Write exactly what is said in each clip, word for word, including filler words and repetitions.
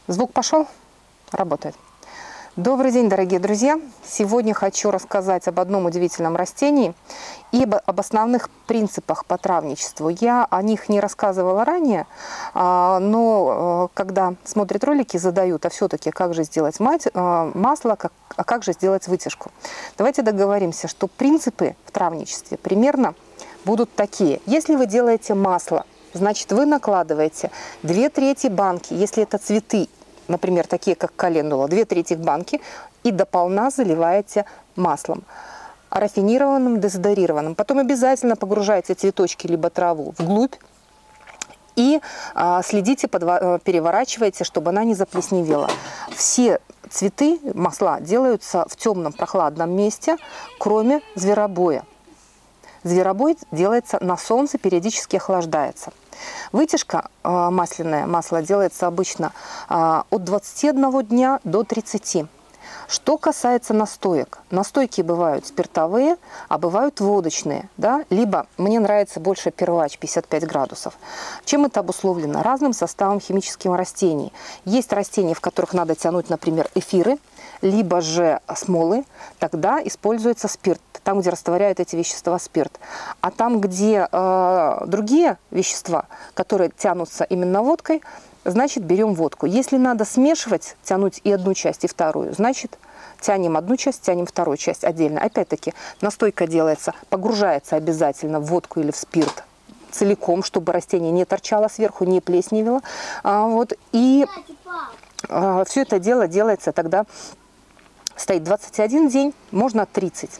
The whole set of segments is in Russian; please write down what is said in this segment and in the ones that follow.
Звук пошел? Работает. Добрый день, дорогие друзья! Сегодня хочу рассказать об одном удивительном растении и об основных принципах по травничеству. Я о них не рассказывала ранее, но когда смотрят ролики, задают, а все-таки как же сделать масло, а как же сделать вытяжку. Давайте договоримся, что принципы в травничестве примерно будут такие. Если вы делаете масло, значит, вы накладываете две трети банки, если это цветы, например, такие как календула, две трети банки, и дополна заливаете маслом, рафинированным, дезодорированным. Потом обязательно погружаете цветочки либо траву вглубь и а, следите, подва- переворачивайте, чтобы она не заплесневела. Все цветы, масла делаются в темном прохладном месте, кроме зверобоя. Зверобой делается на солнце, периодически охлаждается. Вытяжка э, масляное масло делается обычно э, от двадцати одного дня до тридцати. Что касается настоек. Настойки бывают спиртовые, а бывают водочные. Да? Либо мне нравится больше первач пятьдесят пять градусов. Чем это обусловлено? Разным составом химических растений. Есть растения, в которых надо тянуть, например, эфиры, либо же смолы. Тогда используется спирт. Там, где растворяют эти вещества, спирт. А там, где э, другие вещества, которые тянутся именно водкой, значит, берем водку. Если надо смешивать, тянуть и одну часть, и вторую, значит, тянем одну часть, тянем вторую часть отдельно. Опять-таки, настойка делается, погружается обязательно в водку или в спирт целиком, чтобы растение не торчало сверху, не плесневело. А, вот, и а, все это дело делается тогда, стоит двадцать один день, можно тридцать.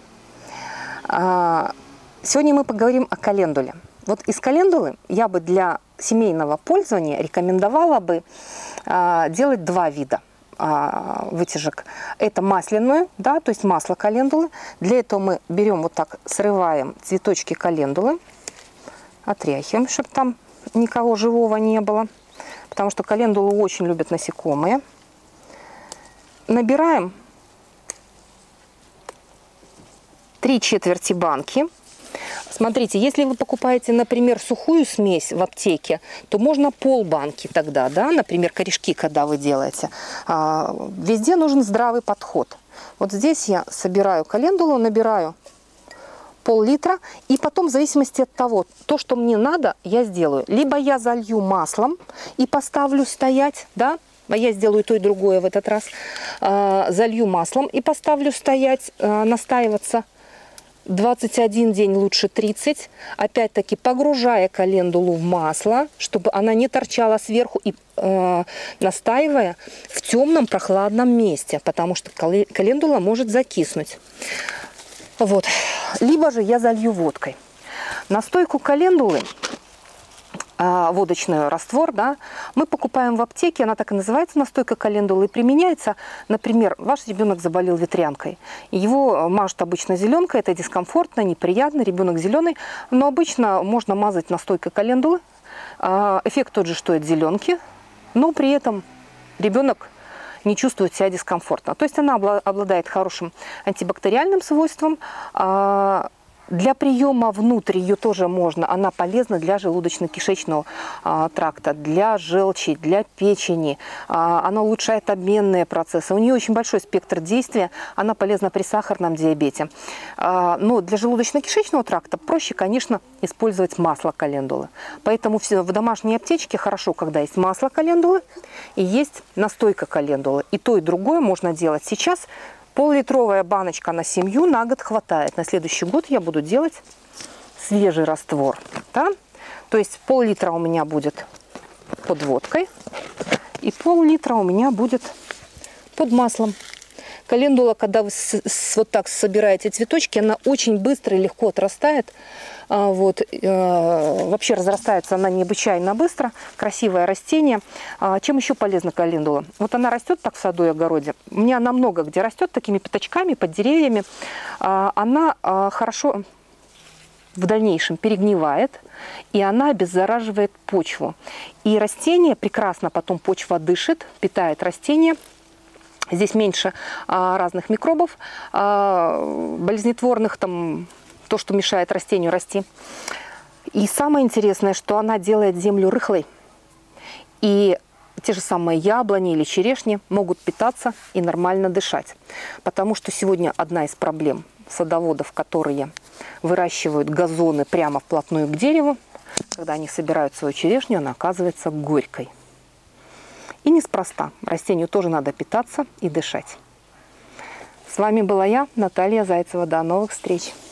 Сегодня мы поговорим о календуле. Вот из календулы я бы для семейного пользования рекомендовала бы делать два вида вытяжек. Это масляную, да, то есть масло календулы. Для этого мы берем вот так, срываем цветочки календулы, отряхиваем, чтобы там никого живого не было, потому что календулу очень любят насекомые. Набираем три четверти банки. Смотрите, если вы покупаете, например, сухую смесь в аптеке, то можно полбанки тогда, да, например, корешки, когда вы делаете. А, везде нужен здравый подход. Вот здесь я собираю календулу, набираю пол-литра, и потом, в зависимости от того, то, что мне надо, я сделаю. Либо я залью маслом и поставлю стоять, да, а я сделаю то и другое в этот раз, а, залью маслом и поставлю стоять, а, настаиваться. двадцать один день, лучше тридцать. Опять-таки погружая календулу в масло, чтобы она не торчала сверху, и э, настаивая в темном прохладном месте, потому что календула может закиснуть. Вот. Либо же я залью водкой. Настойку календулы, водочный раствор, да, мы покупаем в аптеке, она так и называется, настойка календулы, и применяется, например, ваш ребенок заболел ветрянкой, его мажут обычно зеленкой, это дискомфортно, неприятно, ребенок зеленый, но обычно можно мазать настойкой календулы, эффект тот же, что и от зеленки, но при этом ребенок не чувствует себя дискомфортно, то есть она обладает хорошим антибактериальным свойством. Для приема внутрь ее тоже можно, она полезна для желудочно-кишечного а, тракта, для желчи, для печени, а, она улучшает обменные процессы, у нее очень большой спектр действия, она полезна при сахарном диабете. А, но для желудочно-кишечного тракта проще, конечно, использовать масло календулы. Поэтому все, в домашней аптечке хорошо, когда есть масло календулы и есть настойка календулы. И то, и другое можно делать сейчас. Пол-литровая баночка на семью на год хватает. На следующий год я буду делать свежий раствор. Да? То есть пол-литра у меня будет под водкой и пол-литра у меня будет под маслом. Календула, когда вы с, с, вот так собираете цветочки, она очень быстро и легко отрастает. А, вот, э, вообще разрастается она необычайно быстро. Красивое растение. А, чем еще полезна календула? Вот она растет так в саду и огороде. У меня она много где растет, такими пятачками, под деревьями. А, она а, хорошо в дальнейшем перегнивает, и она обеззараживает почву. И растение прекрасно потом почва дышит, питает растение. Здесь меньше а, разных микробов, а, болезнетворных, там, то, что мешает растению расти. И самое интересное, что она делает землю рыхлой. И те же самые яблони или черешни могут питаться и нормально дышать. Потому что сегодня одна из проблем садоводов, которые выращивают газоны прямо вплотную к дереву, когда они собирают свою черешню, она оказывается горькой. И неспроста. Растению тоже надо питаться и дышать. С вами была я, Наталья Зайцева. До новых встреч!